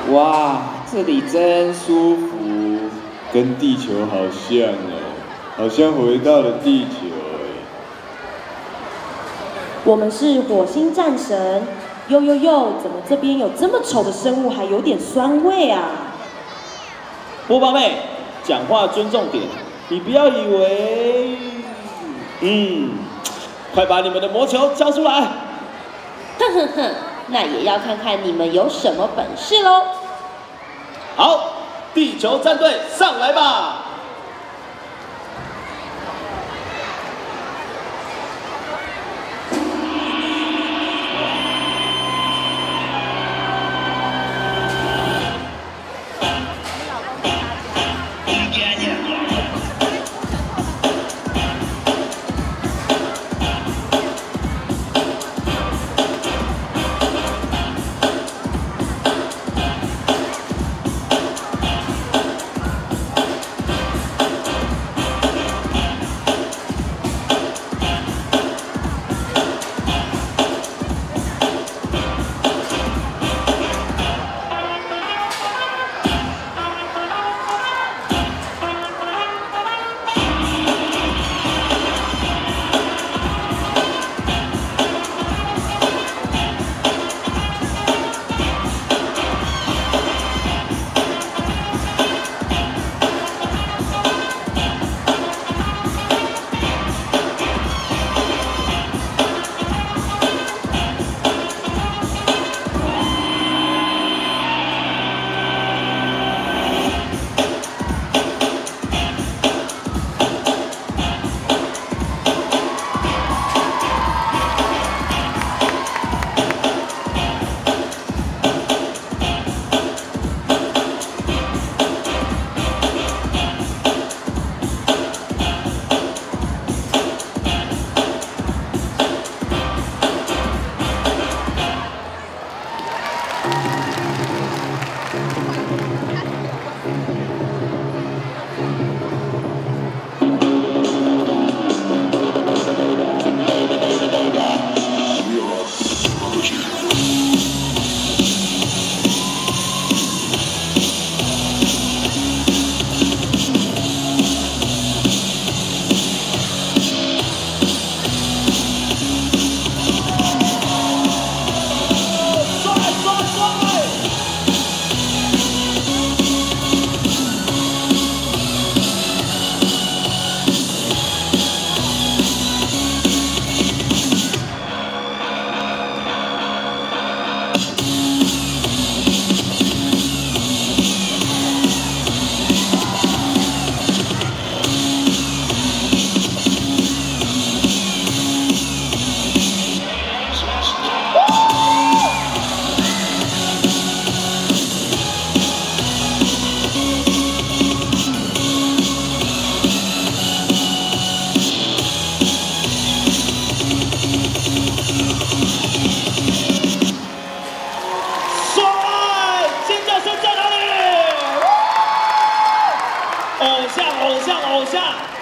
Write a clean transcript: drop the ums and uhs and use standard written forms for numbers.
哇，这里真舒服，跟地球好像哦，好像回到了地球哎。 我们是火星战神，呦呦呦，怎么这边有这么丑的生物，还有点酸味啊？ 波巴妹，讲话尊重点，你不要以为……快把你们的魔球交出来！ 哼哼哼，那也要看看你们有什么本事喽。 好，地球战队上来吧！偶像！